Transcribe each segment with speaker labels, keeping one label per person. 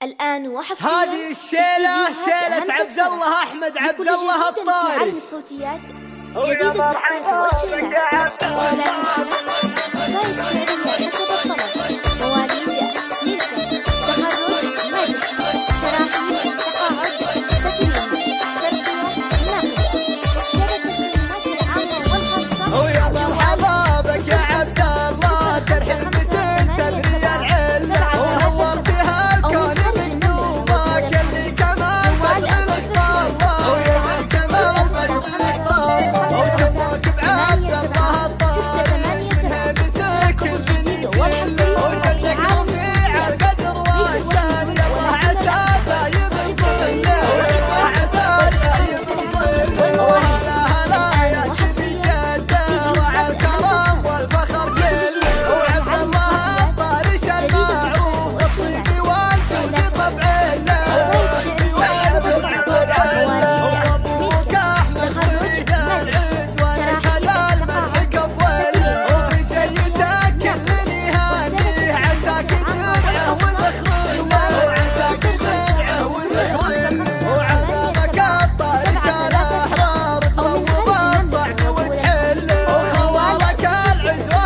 Speaker 1: الآن وحصريا
Speaker 2: هذه الشيلة شيلة عبد الله أحمد عبد الله الطاري.
Speaker 1: عالم الصوتيات جديد الزقات والشيلات، شيلات الحلم، قصائد شعرية حسب الطلب، مواليد ملكة، تخرج مدح، تراحيم، تقاعد، تكريم، ترقية، نقد، مكتبة الكلمات العامة والخاصة.
Speaker 2: ويا مرحبا بك يا عبد الله، ترحيب تدري العلة وهور بها الكون بقلوبك اللي كمان بدلك الله، ويا كمان بدلك الله، وجبك بعبد الله الطاري هيبتك الجديد وجدك رفيع القدر والشان، يلا عسى دايم الظل وعسى دايم الظل، وهلا هلا يا سيدي جده وعلى الكرم والفخر كله، وعبد الله الطاري المعروف بالطيب والجود طبع له، والجود طبع له، وابوك احمد طريق العز ونشهد المدح كفول، وفي جيدك اللي يهنيه عساك تدعه وتخرج له، وعساك تدعه وتخرج له، وعقابك الطاري شال احرار تروب الصعب وتحله، وخوالك العز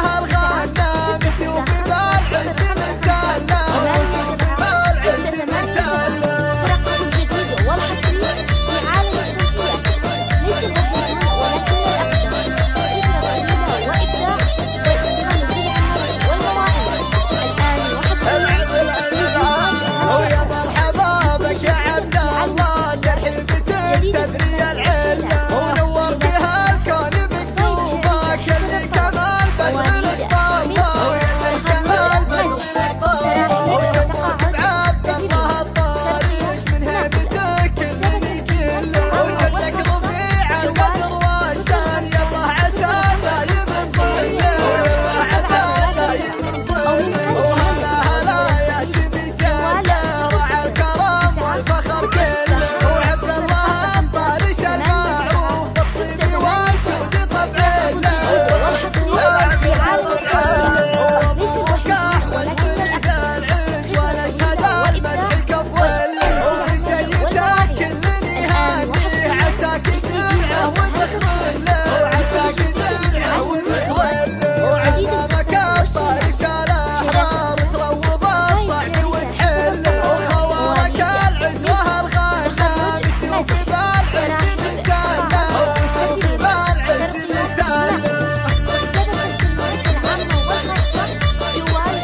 Speaker 2: وهالغنى بسيوف بالعز مسله، وسيوف بالعز مسله.
Speaker 1: ترقب الجديد والحصري في عالم الصوتيات، ليس الوحيد ولكن الأقدم، فكرة قليلة وإبداع والإتقان في العمل والمواعيد. الآن وحصريا في استديوهات
Speaker 2: ويا مرحبا بك يا عبد الله، ترحيب تدري العلة ونور بها الكون بقلوبك اللي كمان بدلك الله، واللي كمان بدلك الله، وجبك بعبد الله الطاري من هيبتك اللي جله، وجدك رفيع القدر والشان، يلا عسى دايم الظل ويلا عسى دايم الظل، وهلا هلا يا سيدي جده وعلى الكرم والفخر كله، وعبد الله الطاري المعروف بالطيب والجود طبع له،
Speaker 1: وحصريا في عالم الصوتيات، ليس الوحيد ولكن الأقدم،
Speaker 2: العز ونشهد المدح كفول، وفي جيدك اللي يهنيه عساك تدعه وتخرج له، وعساك تدعه وتخرج له، وعقابك الطاري شال احرار تروب الصعب وتحله، وخوالك العز وهالغنى بسيوف بالعز مسله، وسيوف بالعز مسله.
Speaker 1: مكتبة الكلمات العامة والخاصة، جوال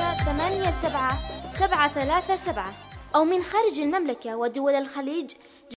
Speaker 1: 055587 737، أو من خارج المملكة ودول الخليج